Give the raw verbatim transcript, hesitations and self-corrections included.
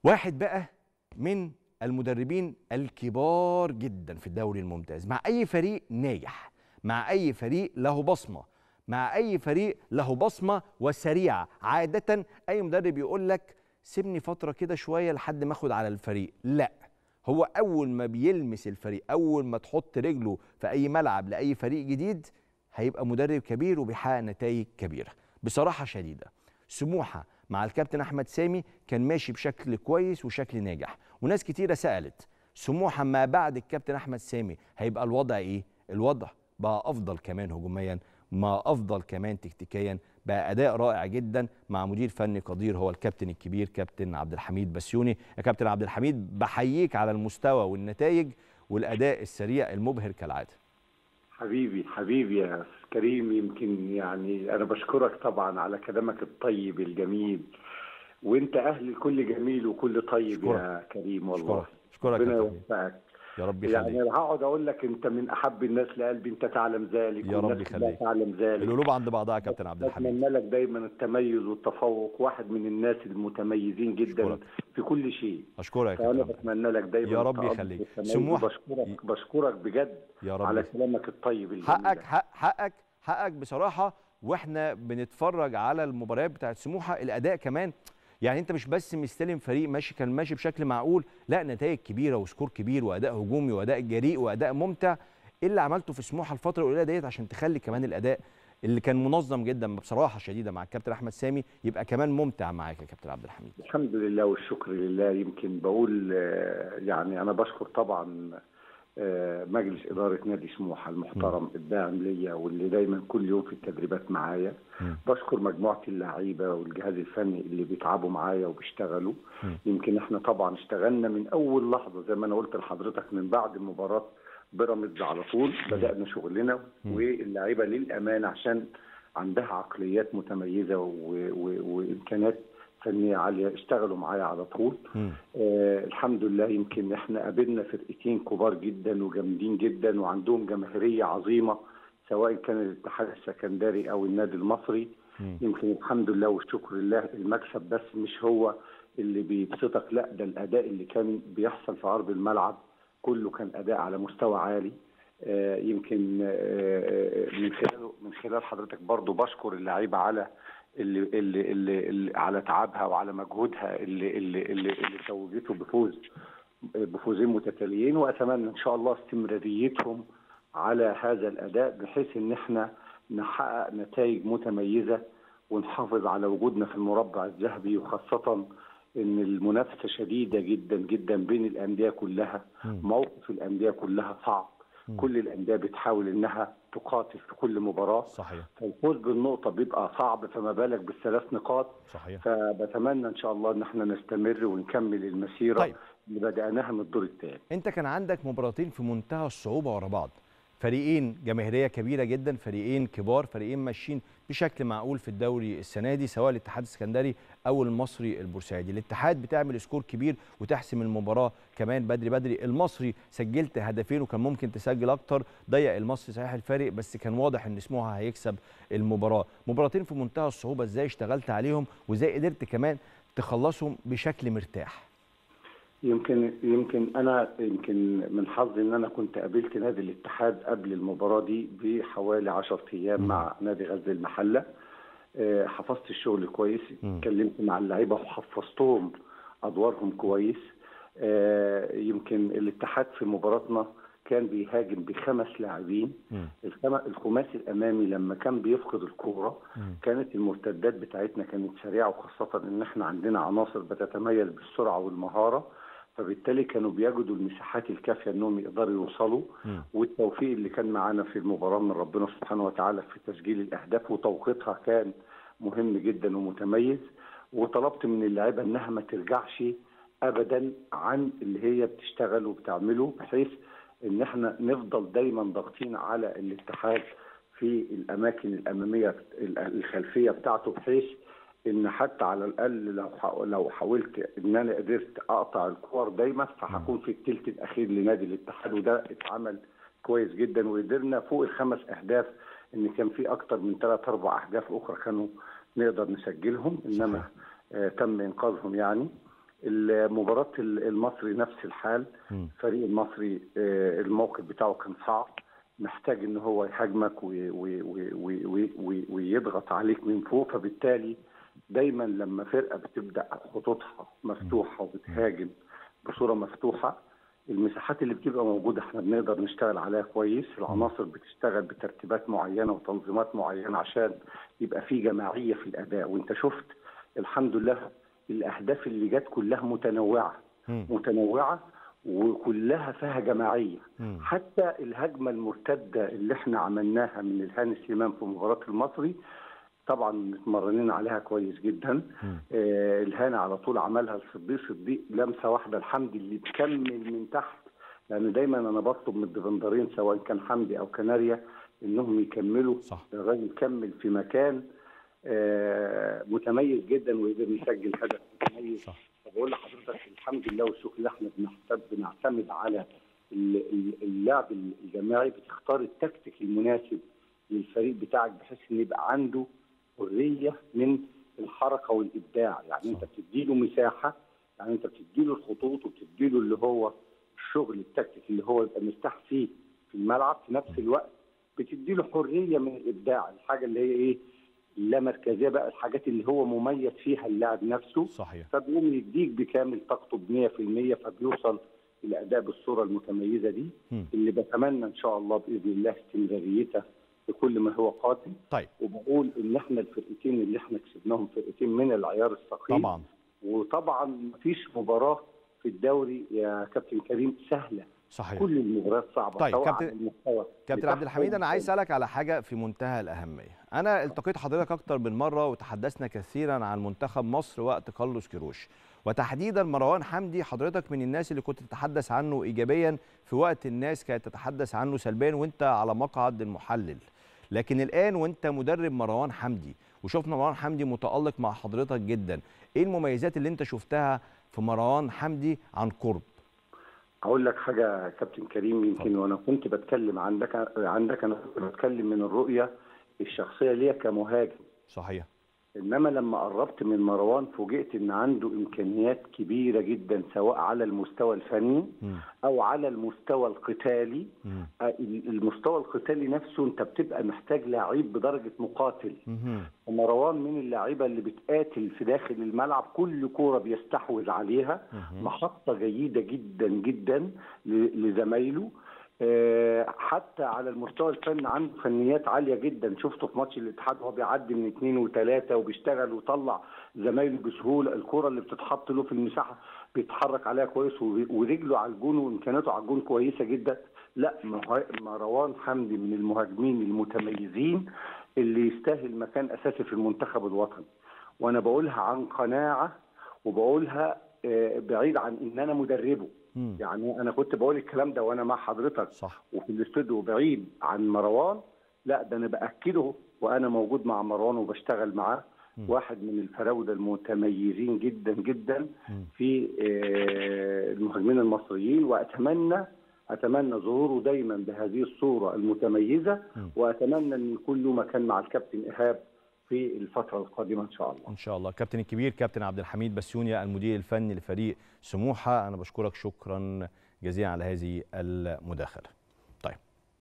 واحد بقى من المدربين الكبار جدا في الدوري الممتاز، مع اي فريق ناجح، مع اي فريق له بصمه، مع اي فريق له بصمه وسريعه. عاده اي مدرب يقول لك سيبني فتره كده شويه لحد ما اخد على الفريق، لا، هو اول ما بيلمس الفريق، اول ما تحط رجله في اي ملعب لاي فريق جديد هيبقى مدرب كبير وبيحقق نتائج كبيره. بصراحه شديده سموحه مع الكابتن احمد سامي كان ماشي بشكل كويس وشكل ناجح، وناس كتيره سالت سموحه ما بعد الكابتن احمد سامي هيبقى الوضع ايه؟ الوضع بقى افضل كمان هجوميا، ما افضل كمان تكتيكيا، بقى اداء رائع جدا مع مدير فني قدير هو الكابتن الكبير كابتن عبد الحميد بسيوني. يا كابتن عبد الحميد بحييك على المستوى والنتائج والاداء السريع المبهر كالعاده. حبيبي حبيبي يا أستاذ كريم، يمكن يعني انا بشكرك طبعا على كلامك الطيب الجميل، وانت اهل كل جميل وكل طيب شكرا. يا كريم والله. شكرا. ربنا يوفقك يا رب يخليك. يعني هقعد اقول لك انت من احب الناس لقلبي، انت تعلم ذلك يا رب يخليك. تعلم ذلك. القلوب عند بعضها يا كابتن عبد الحميد. اتمنى لك دايما التميز والتفوق، واحد من الناس المتميزين جدا أشكرك. في كل شيء. اشكرك يا كابتن. انا بتمنى لك دايما يا رب يخليك. سموحه بشكرك بشكرك بجد يا رب على كلامك الطيب الجميل. حقك حق حقك حقك بصراحه. واحنا بنتفرج على المباريات بتاعت سموحه الاداء كمان، يعني انت مش بس مستلم فريق ماشي كان ماشي بشكل معقول، لا، نتائج كبيره وسكور كبير واداء هجومي واداء جريء واداء ممتع. ايه اللي عملته في سموحه الفتره القليله ديت عشان تخلي كمان الاداء اللي كان منظم جدا بصراحه شديده مع الكابتن احمد سامي يبقى كمان ممتع معاك يا كابتن عبد الحميد؟ الحمد لله والشكر لله. يمكن بقول يعني انا بشكر طبعا مجلس إدارة نادي سموحة المحترم الداعم ليا واللي دايما كل يوم في التدريبات معايا. بشكر مجموعة اللعيبة والجهاز الفني اللي بيتعبوا معايا وبيشتغلوا. م. يمكن احنا طبعا اشتغلنا من أول لحظة زي ما أنا قلت لحضرتك، من بعد مباراة بيراميدز على طول م. بدأنا شغلنا، واللعيبة للأمانة عشان عندها عقليات متميزة وإمكانيات فنية عالية اشتغلوا معايا على طول. آه الحمد لله. يمكن احنا قابلنا فرقتين كبار جدا وجامدين جدا وعندهم جماهيرية عظيمة، سواء كان الاتحاد السكندري او النادي المصري. مم. يمكن الحمد لله والشكر لله المكسب بس مش هو اللي بيبسطك، لا، ده الاداء اللي كان بيحصل في ارض الملعب كله كان اداء على مستوى عالي. آه يمكن آه من خلال من خلال حضرتك برضو بشكر اللعيبة على اللي اللي اللي, اللي على تعبها وعلى مجهودها اللي اللي اللي, اللي توجته بفوز بفوزين متتاليين، واتمنى ان شاء الله استمراريتهم على هذا الاداء بحيث ان احنا نحقق نتائج متميزه ونحافظ على وجودنا في المربع الذهبي، وخاصه ان المنافسه شديده جدا جدا بين الانديه كلها. موقف الانديه كلها صعب. م. كل الانديه بتحاول انها تقاتل في كل مباراه. صحيح. فالفوز بالنقطه بيبقى صعب، فما بالك بالثلاث نقاط. صحيح. فبتمنى ان شاء الله ان احنا نستمر ونكمل المسيره طيب. اللي بدأناها من الدور الثاني. انت كان عندك مباراتين في منتهى الصعوبه ورا بعض، فريقين جماهيريه كبيره جدا، فريقين كبار، فريقين ماشيين بشكل معقول في الدوري السنه دي، سواء الاتحاد السكندري او المصري البورسعيدي. الاتحاد بتعمل سكور كبير وتحسم المباراه كمان بدري بدري، المصري سجلت هدفين وكان ممكن تسجل اكتر، ضيق المصري صحيح الفارق، بس كان واضح ان سموحه هيكسب المباراه. مباراتين في منتهى الصعوبه، ازاي اشتغلت عليهم وازاي قدرت كمان تخلصهم بشكل مرتاح؟ يمكن يمكن انا يمكن من حظي ان انا كنت قابلت نادي الاتحاد قبل المباراه دي بحوالي عشرة ايام م. مع نادي غزل المحله. أه حفظت الشغل كويس، اتكلمت مع اللعيبه وحفظتهم ادوارهم كويس. أه يمكن الاتحاد في مباراتنا كان بيهاجم بخمس لاعبين. الخماسي الامامي لما كان بيفقد الكوره كانت المرتدات بتاعتنا كانت سريعه، وخاصه ان احنا عندنا عناصر بتتميز بالسرعه والمهاره، فبالتالي كانوا بيجدوا المساحات الكافيه انهم يقدروا يوصلوا. م. والتوفيق اللي كان معانا في المباراه من ربنا سبحانه وتعالى في تسجيل الاهداف وتوقيتها كان مهم جدا ومتميز. وطلبت من اللعيبه انها ما ترجعش ابدا عن اللي هي بتشتغل وبتعمله، بحيث ان احنا نفضل دايما ضاغطين على الاتحاد في الاماكن الاماميه الخلفيه بتاعته، بحيث ان حتى على الاقل لو لو حاولت ان انا قدرت اقطع الكور دايما فهكون في الثلث الاخير لنادي الاتحاد، وده اتعمل كويس جدا. وقدرنا فوق الخمس اهداف، ان كان في اكتر من ثلاث اربع اهداف اخرى كانوا نقدر نسجلهم، انما آه تم انقاذهم يعني. مباراة المصري نفس الحال. م. فريق المصري الموقف بتاعه كان صعب، محتاج ان هو يهاجمك ويضغط عليك من فوق، فبالتالي دايما لما فرقة بتبدأ خطوطها مفتوحة وبتهاجم بصورة مفتوحة، المساحات اللي بتبقى موجودة احنا بنقدر نشتغل عليها كويس. العناصر بتشتغل بترتيبات معينة وتنظيمات معينة عشان يبقى في جماعية في الأداء. وانت شفت الحمد لله الأهداف اللي جت كلها متنوعة م. متنوعة وكلها فيها جماعية. م. حتى الهجمة المرتدة اللي احنا عملناها من الهاني سليمان في مباراة المصري طبعا متمرنين عليها كويس جدا. آه الهاني على طول عملها لصديق صديق لمسه واحده لحمدي اللي بتكمل من تحت، لان يعني دايما انا بطلب من الديفندرين سواء كان حمدي او كناريا انهم يكملوا. صح. الراجل كمل في مكان آه متميز جدا ويقدر يسجل هدف متميز. صح. بقول لحضرتك الحمد لله والشكر لله احنا بنعتمد على اللعب الجماعي، بتختار التكتيك المناسب للفريق بتاعك بحيث ان يبقى عنده حريه من الحركه والابداع. يعني صح. انت بتديله مساحه، يعني انت بتديله الخطوط وبتديله اللي هو الشغل التكتيك اللي هو يبقى مرتاح فيه في الملعب، في نفس الوقت بتديله حريه من الابداع، الحاجه اللي هي ايه؟ اللامركزيه بقى، الحاجات اللي هو مميز فيها اللاعب نفسه. صحيح. فبيقوم يديك بكامل طاقته ب مية في المية، فبيوصل الاداء بالصوره المتميزه دي م. اللي بتمنى ان شاء الله باذن الله استمراريتها بكل ما هو قادم. طيب. وبقول ان احنا الفرقتين اللي احنا كسبناهم فرقتين من العيار الثقيل طبعا. وطبعا مفيش مباراه في الدوري يا كابتن كريم سهله. صحيح. كل المباريات صعبه. طيب سواء كابتن على المستوى كابتن عبد الحميد، انا عايز اسالك على حاجه في منتهى الاهميه. انا التقيت حضرتك اكتر من مره وتحدثنا كثيرا عن منتخب مصر وقت كارلوس كيروش، وتحديدا مروان حمدي. حضرتك من الناس اللي كنت تتحدث عنه ايجابيا في وقت الناس كانت تتحدث عنه سلبيا وانت على مقعد المحلل. لكن الان وانت مدرب مروان حمدي وشفنا مروان حمدي متالق مع حضرتك جدا، ايه المميزات اللي انت شفتها في مروان حمدي عن قرب؟ اقول لك حاجه يا كابتن كريم، يمكن وانا كنت بتكلم عندك عندك انا كنت بتكلم من الرؤيه الشخصيه ليا كمهاجم. صحيح. انما لما قربت من مروان فوجئت ان عنده امكانيات كبيره جدا سواء على المستوى الفني م. او على المستوى القتالي. م. المستوى القتالي نفسه انت بتبقى محتاج لعيب بدرجه مقاتل. م. ومروان من اللعيبه اللي بتقاتل في داخل الملعب، كل كوره بيستحوذ عليها. م. محطه جيده جدا جدا لزمايله. حتى على المستوى الفني عنده فنيات عاليه جدا. شفته في ماتش الاتحاد وهو بيعدي من اثنين وثلاثه وبيشتغل ويطلع زمايله بسهوله. الكره اللي بتتحط له في المساحه بيتحرك عليها كويس، ورجله على الجون وامكانياته على الجون كويسه جدا. لا، مروان حمدي من المهاجمين المتميزين اللي يستاهل مكان اساسي في المنتخب الوطني. وانا بقولها عن قناعه وبقولها بعيد عن ان انا مدربه. مم. يعني انا كنت بقول الكلام ده وانا مع حضرتك صح. وفي الاستوديو بعيد عن مروان. لا، ده انا باكده وانا موجود مع مروان وبشتغل معاه. مم. واحد من الفراوده المتميزين جدا جدا مم. في المهاجمين المصريين، واتمنى اتمنى ظهوره دايما بهذه الصوره المتميزه. مم. واتمنى ان يكون له مكان مع الكابتن ايهاب في الفترة القادمة إن شاء الله. إن شاء الله. كابتن الكبير كابتن عبد الحميد بسيونيا المدير الفني لفريق سموحة، أنا بشكرك شكرا جزيلا على هذه المداخلة.